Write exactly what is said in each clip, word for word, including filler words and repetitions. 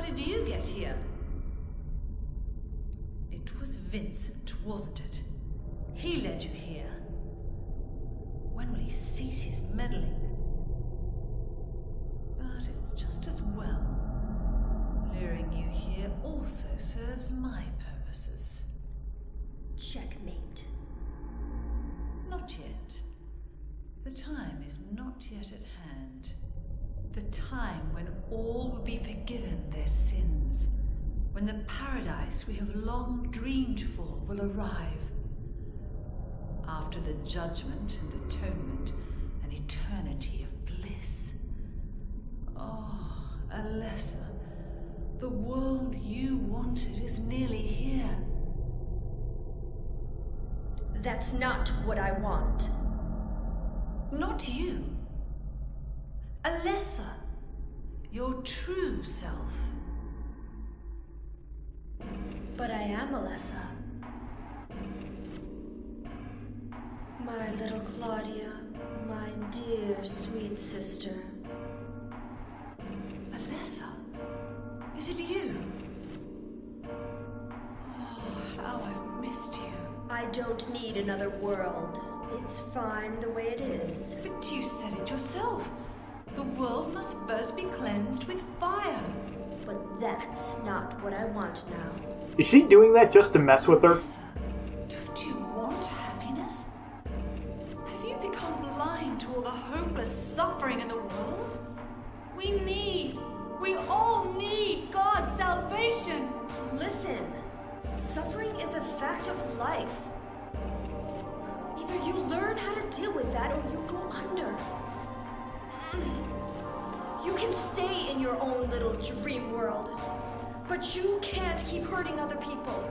did you get here? It was Vincent, wasn't it? He led you here. When will he cease his meddling? But it's just as well. Luring you here also serves my purposes. Checkmate. Not yet. The time is not yet at hand. The time when all will be forgiven their sins. When the paradise we have long dreamed for will arrive. After the judgment and atonement, an eternity of bliss. Oh, Alessa, the world you wanted is nearly here. That's not what I want. Not you. Alessa, your true self. But I am Alessa. My little Claudia, my dear sweet sister. Alessa, is it you? Oh, how I've missed you. I don't need another world. It's fine the way it is. But you said it yourself. The world must first be cleansed with fire. But that's not what I want now. Is she doing that just to mess with her? Alessa, don't you want happiness? Have you become blind to all the hopeless suffering in the world? We need, we all need God's salvation. Listen, suffering is a fact of life. Either you learn how to deal with that or you go under. You can stay in your own little dream world, but you can't keep hurting other people.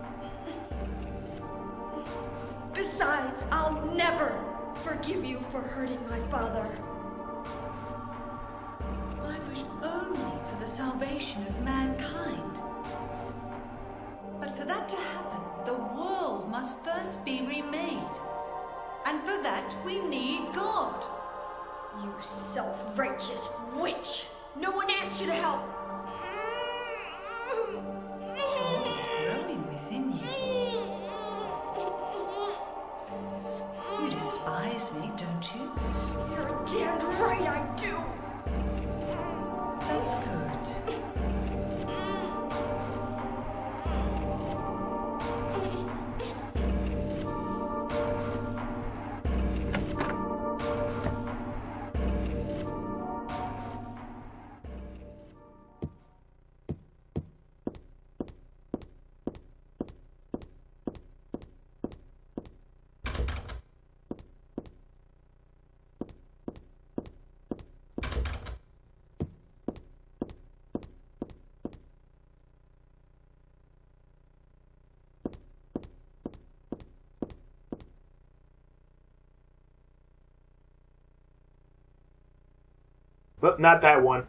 Besides, I'll never forgive you for hurting my father. I wish only for the salvation of mankind. But for that to happen, the world must first be remade. And for that, we need God. You self-righteous witch! No one asked you to help! God is growing within you. You despise me, don't you? You're damned right I do! That's good. But not that one.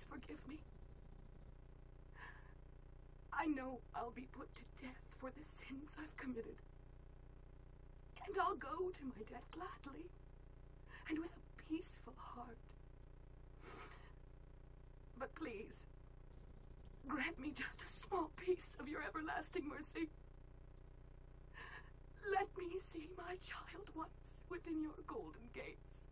Please forgive me. I know I'll be put to death for the sins I've committed. And I'll go to my death gladly, and with a peaceful heart. But please, grant me just a small piece of your everlasting mercy. Let me see my child once within your golden gates.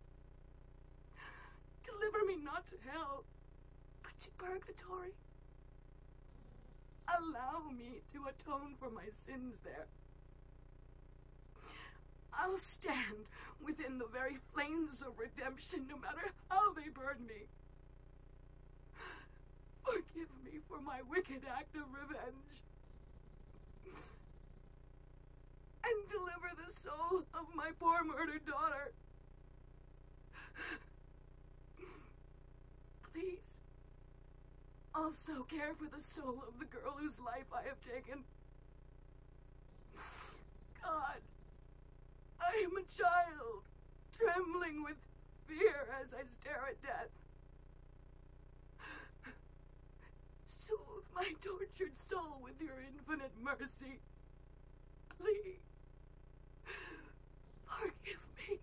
Deliver me not to hell, but to purgatory. Allow me to atone for my sins there. I'll stand within the very flames of redemption, no matter how they burn me. Forgive me for my wicked act of revenge. And deliver the soul of my poor murdered daughter. Please, also care for the soul of the girl whose life I have taken. God, I am a child, trembling with fear as I stare at death. Soothe my tortured soul with your infinite mercy. Please, forgive me.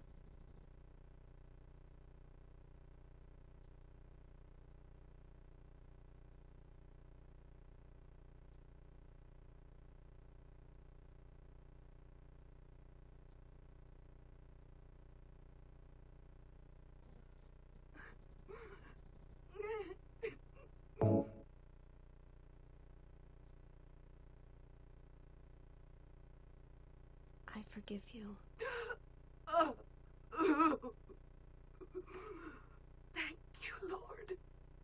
I forgive you. Thank you, Lord.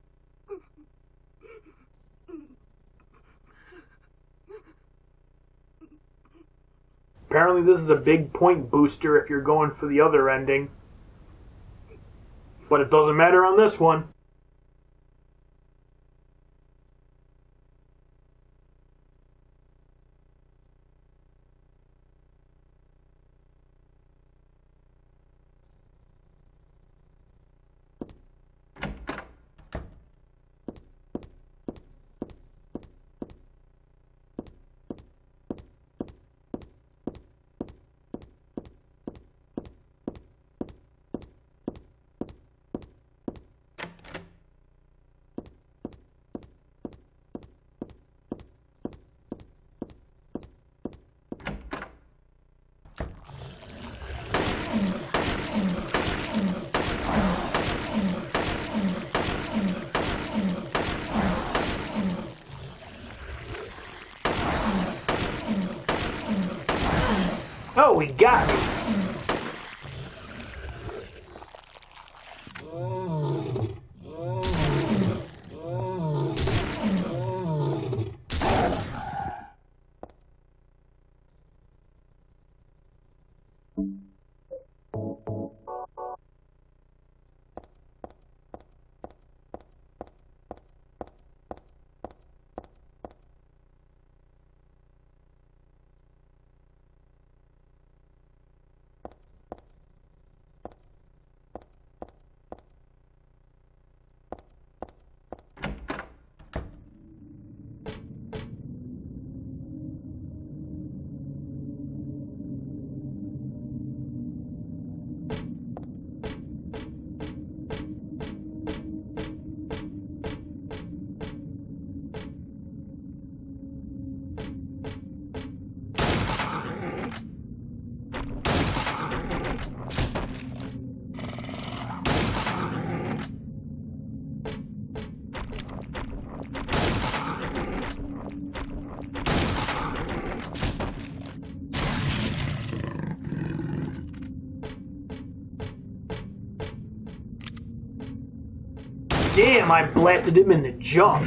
Apparently this is a big point booster if you're going for the other ending. But it doesn't matter on this one. Oh, we got it. Damn, I blasted him in the junk.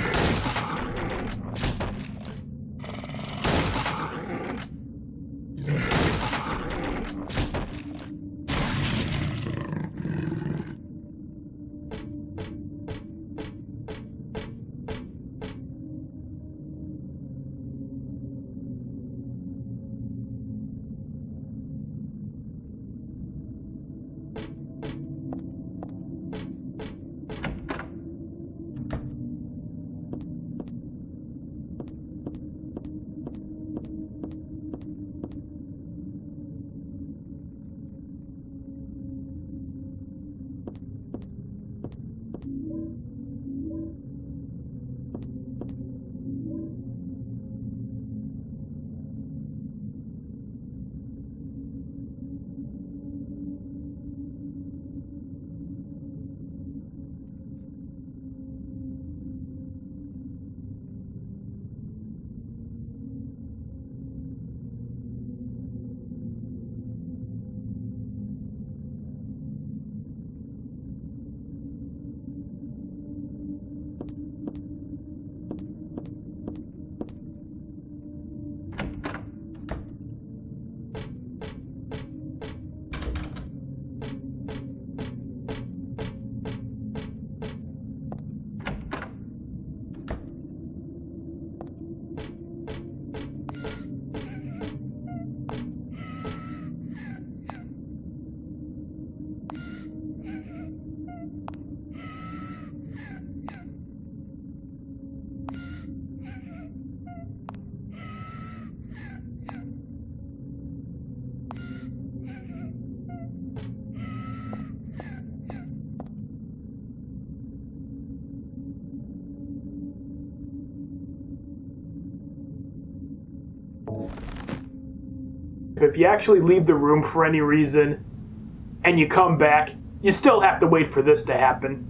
if you actually leave the room for any reason and you come back, you still have to wait for this to happen.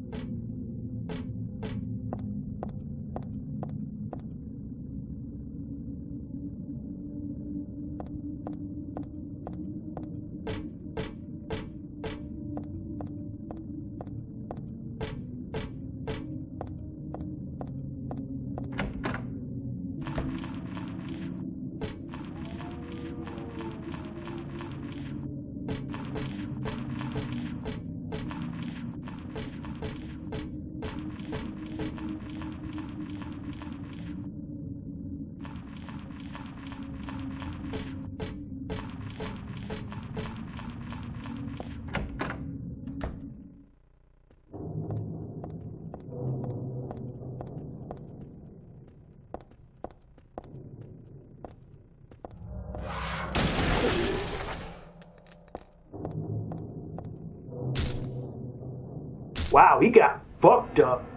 Wow, he got fucked up.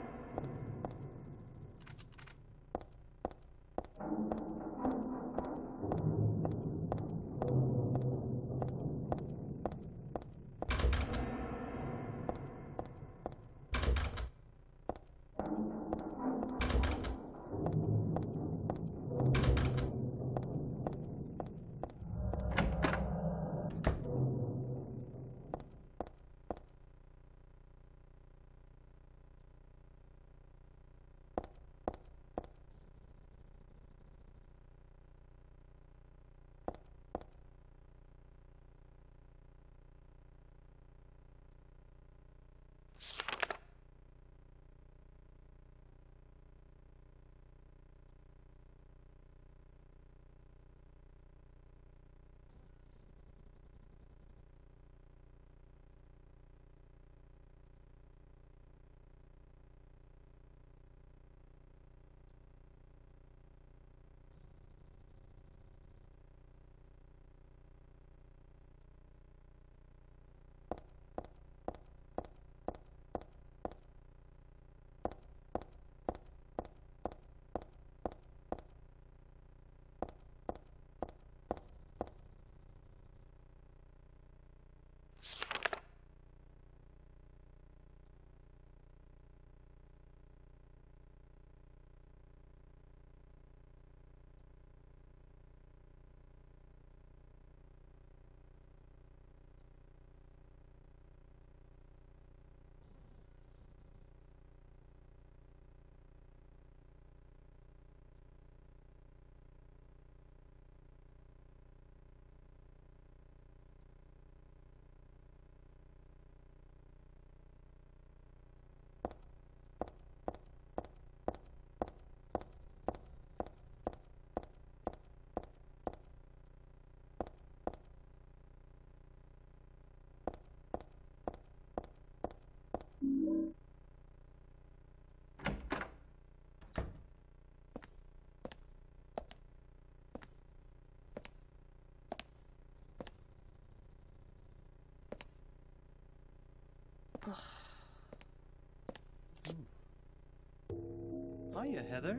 Hiya, Heather.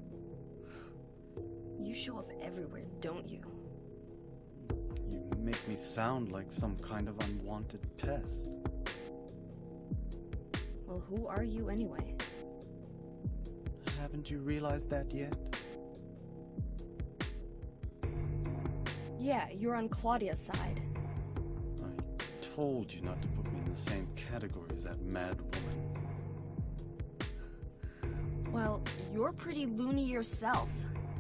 You show up everywhere, don't you? You make me sound like some kind of unwanted pest. Well, who are you anyway? Haven't you realized that yet? Yeah, you're on Claudia's side. I told you not to put me in the same category as that mad woman. Well, you're pretty loony yourself.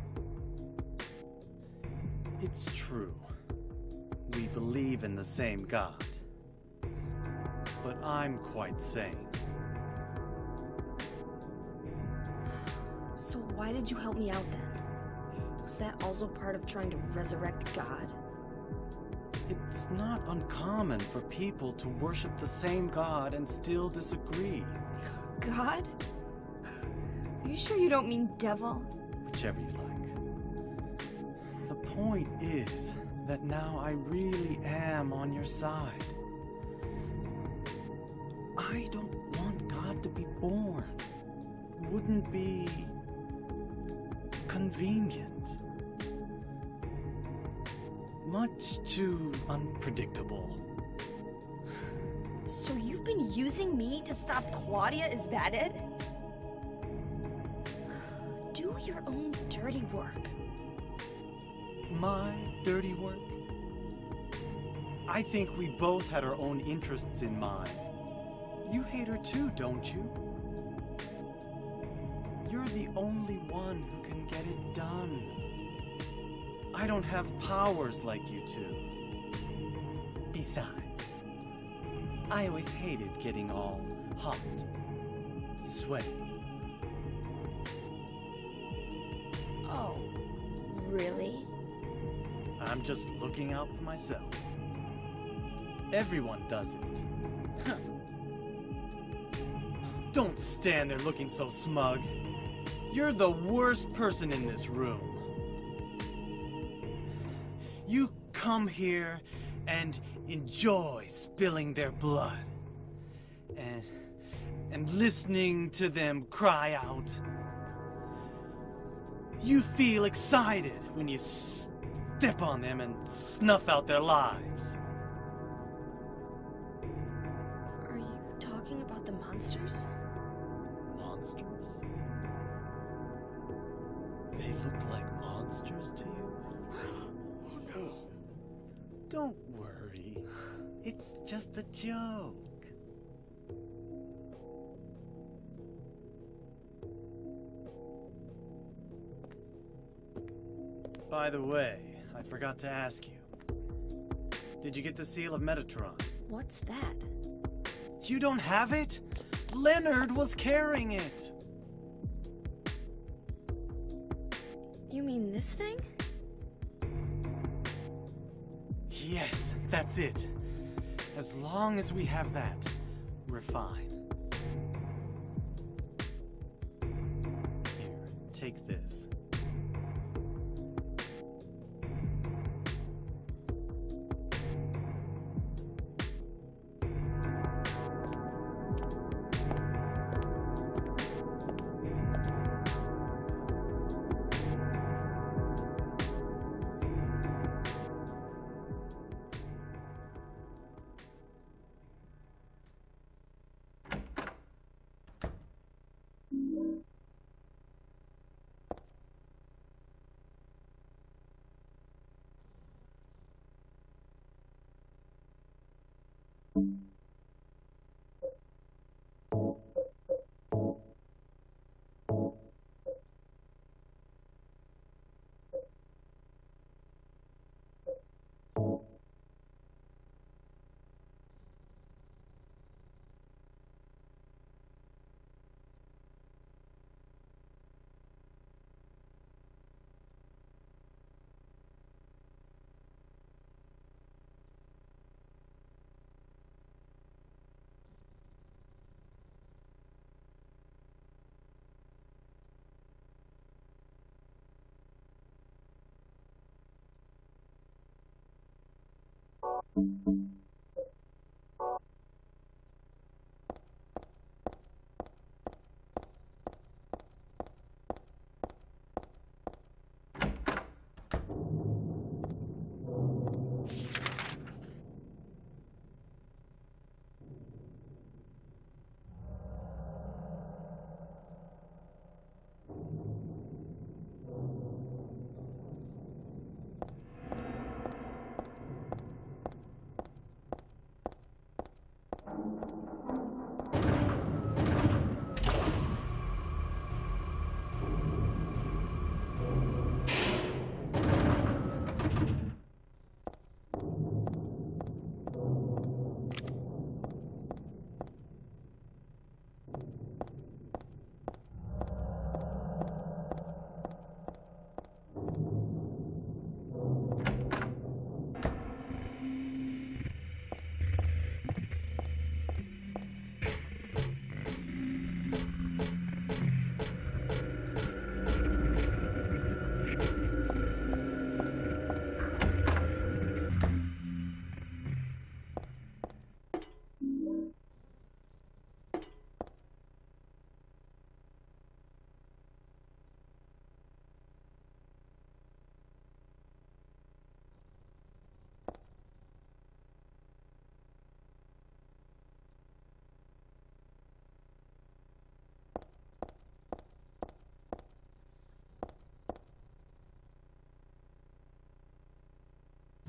It's true. We believe in the same God. But I'm quite sane. So why did you help me out then? Was that also part of trying to resurrect God? It's not uncommon for people to worship the same God and still disagree. God? Are you sure you don't mean devil? Whichever you like. The point is that now I really am on your side. I don't want God to be born. Wouldn't be convenient. Much too unpredictable. So you've been using me to stop Claudia, is that it? Do your own dirty work. My dirty work? I think we both had our own interests in mind. You hate her too, don't you? You're the only one who can get it done. I don't have powers like you two. Besides, I always hated getting all hot, sweaty. Oh, really? I'm just looking out for myself. Everyone does it. Huh. Don't stand there looking so smug. You're the worst person in this room. You come here and enjoy spilling their blood. And, and listening to them cry out. You feel excited when you step on them and snuff out their lives. Are you talking about the monsters? Monsters? They look like monsters to you? Oh no. Don't worry. It's just a joke. By the way, I forgot to ask you. Did you get the Seal of Metatron? What's that? You don't have it? Leonard was carrying it. You mean this thing? Yes, that's it. As long as we have that, we're fine. Here, take this.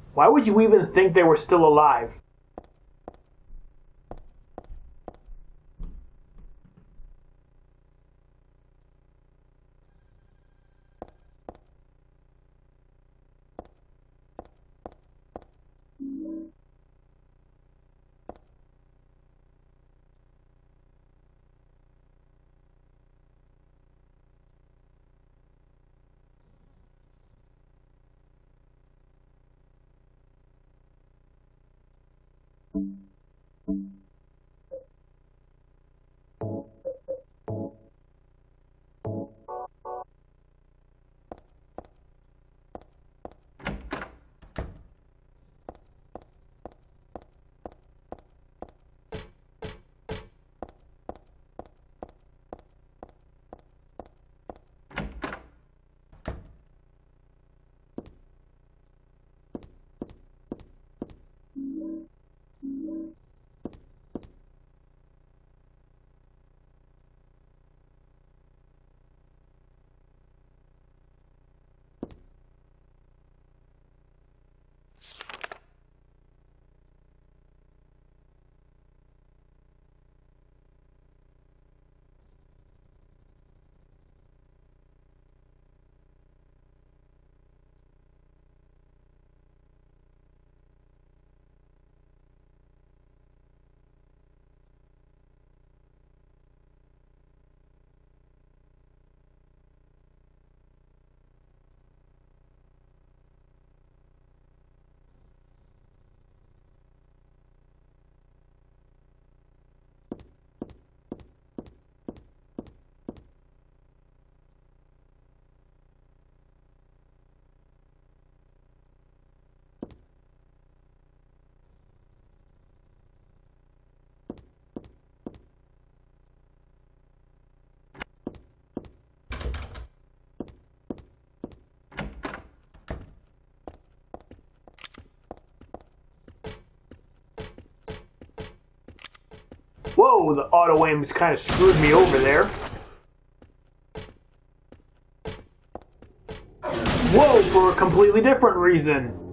Why would you even think they were still alive? Whoa, the auto aims kind of screwed me over there. Whoa, for a completely different reason.